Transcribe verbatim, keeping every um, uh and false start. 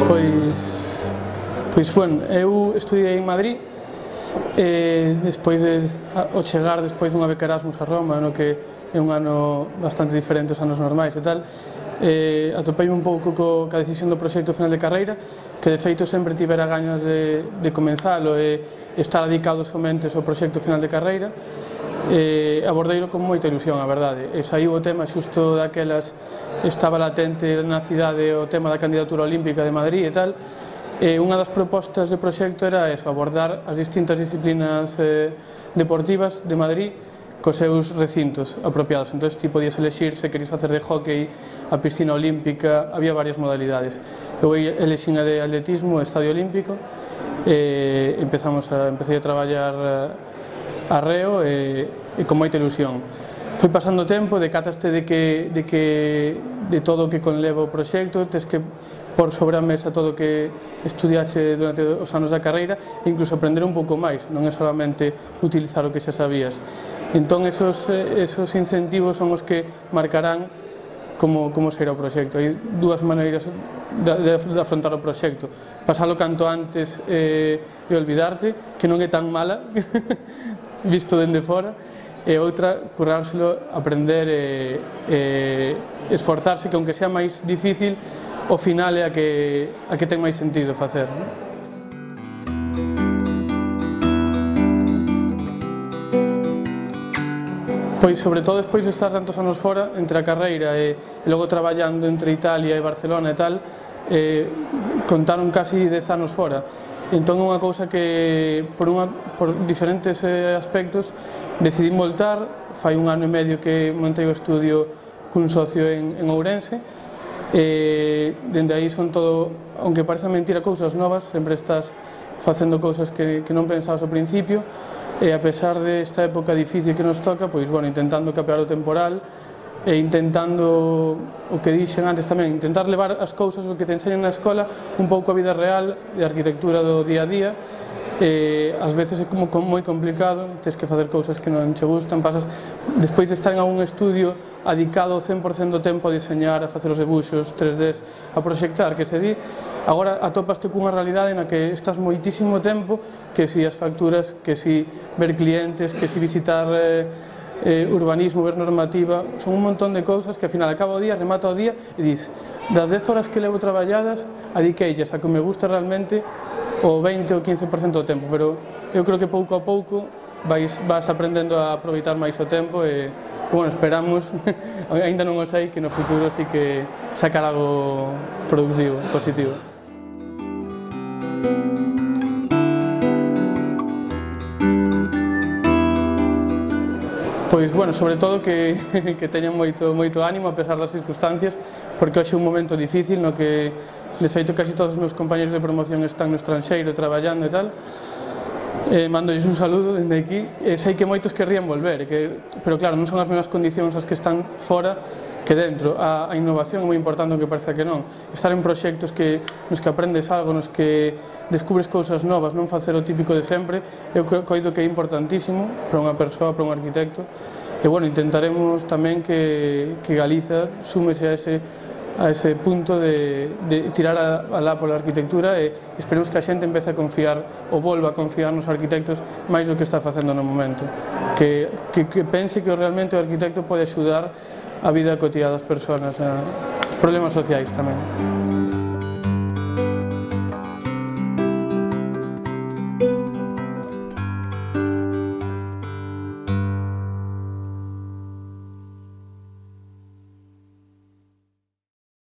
Pois, pois, bueno, eu estudiei en Madrid e despois de, ao chegar despois dunha beca Erasmus a Roma, no que é un ano bastante diferente aos anos normais e tal, eh, atopeime un pouco co, ca decisión do proxecto final de carreira, que de feito sempre tivera gañas de, de comenzalo e estar dedicado somente ao proxecto final de carreira. Eh, abordeiro con moita ilusión, a verdade, e saiu o tema xusto daquelas, estaba latente na cidade o tema da candidatura olímpica de Madrid e tal, e unha das propostas de proxecto era eso, abordar as distintas disciplinas eh, deportivas de Madrid cos seus recintos apropiados. Entón, ti podías elegir se querías facer de hockey, a piscina olímpica, había varias modalidades. Eu elexín a de atletismo, o Estadio Olímpico, e empezamos a, empecé a traballar arreo e, e con moita ilusión. Foi pasando o tempo, decataste de que, de que de todo o que conleva o proxecto, tes que por sobre a mesa todo o que estudiache durante os anos da carreira e incluso aprender un pouco máis, non é solamente utilizar o que xa sabías. Entón, esos, esos incentivos son os que marcarán como, como será o proxecto. Hai dúas maneiras de, de, de afrontar o proxecto: pasalo canto antes e, e olvidarte, que non é tan mala visto dende fora, e outra, currárselo, aprender e, e esforzarse, que aunque sea máis difícil, o final é a que, a que ten máis sentido facer, non? Pois, sobre todo, despois de estar tantos anos fora, entre a carreira e, e logo traballando entre Italia e Barcelona e tal, eh, contaron casi dez anos fora. Entón, unha cousa que, por, unha, por diferentes eh, aspectos, decidí voltar. Fai un ano e medio que montei o estudio cun socio en, en Ourense, e dende aí son todo, aunque parece mentira, cousas novas, sempre estás facendo cousas que, que non pensabas ao principio, e a pesar desta época difícil que nos toca, pois, bueno, intentando capear o temporal e intentando, o que dixen antes tamén, intentar levar as cousas, o que te enseñan na escola, un pouco a vida real de arquitectura do día a día. E ás veces é como moi complicado, tens que facer cousas que non che gustan, pasas, despois de estar en algún estudio adicado o cen por cento do tempo a diseñar, a facer os debuxos tres D, a proxectar, que se di, agora atopaste cunha realidade na que estás moitísimo tempo, que si as facturas, que si ver clientes, que si visitar eh, eh, urbanismo, ver normativa, son un montón de cousas que ao final acaba o día, remata o día e dis, das dez horas que levo traballadas, adiqueillas a que me gusta realmente o veinte ou quince por cento do tempo, pero eu creo que pouco a pouco vais, vas aprendendo a aproveitar máis o tempo e, bueno, esperamos, aínda non o sei, que no futuro sí que sacar algo productivo, positivo. Pois, bueno, sobre todo que, que teñan moito, moito ánimo a pesar das circunstancias, porque hoxe é un momento difícil no que, de feito, casi todos os meus compañeros de promoción están no estranxeiro traballando e tal. Eh, mandolles un saludo dende aquí. Eh, sei que moitos querrían volver, que, pero claro, non son as mesmas condicións as que están fora que dentro. A, a innovación é moi importante, aunque parece que non. Estar en proxectos que, nos que aprendes algo, nos que descubres cousas novas, non facer o típico de sempre, eu coido que é importantísimo para unha persoa, para un arquitecto. E, bueno, intentaremos tamén que, que Galiza súmese a ese, a ese punto de, de tirar a, a lá pola arquitectura, e esperemos que a xente empece a confiar, ou volva a confiar nos arquitectos máis do que está facendo no momento. Que, que, que pense que realmente o arquitecto pode axudar a vida cotidiana das persoas, a, os problemas sociais tamén.